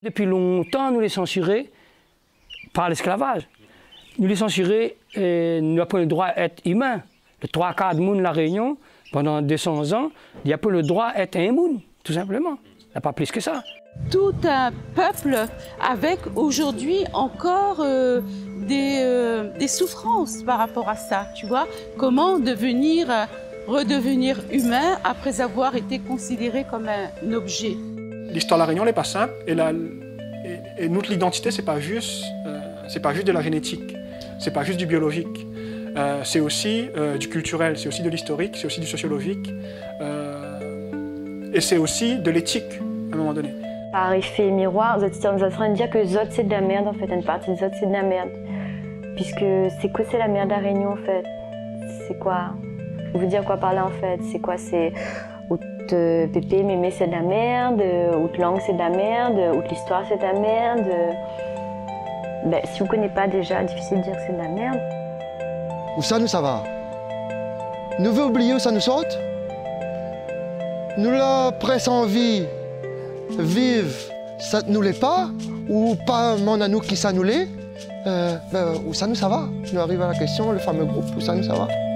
Depuis longtemps, nous les censurés par l'esclavage. Nous les censurés, nous n'avons pas le droit d'être humains. Le 3/4 de la Réunion, pendant 200 ans, il n'y a pas le droit d'être un moun, tout simplement. Il n'y a pas plus que ça. Tout un peuple avec aujourd'hui encore des souffrances par rapport à ça, tu vois. Comment redevenir humain après avoir été considéré comme un objet. L'histoire de la Réunion n'est pas simple et notre identité, c'est pas juste de la génétique, c'est pas juste du biologique. C'est aussi du culturel, c'est aussi de l'historique, c'est aussi du sociologique et c'est aussi de l'éthique à un moment donné. Par effet miroir, vous êtes en train de dire que Zot c'est de la merde en fait, une partie de Zot c'est de la merde. Puisque c'est quoi c'est la merde à Réunion en fait? C'est quoi? Vous dire quoi par là en fait? C'est quoi? C'est Pépé, Mémé c'est de la merde, outre langue c'est de la merde, outre l'histoire c'est de la merde. Ben, si vous ne connaissez pas déjà, difficile de dire que c'est de la merde. Où ça nous ça va? Nous veut oublier où ça nous saute? Nous la presse en vie, vive, ça nous l'est pas? Ou pas mon à nous qui ça nous l'est? Où ça nous ça va? Nous arrive à la question, le fameux groupe, où ça nous ça va?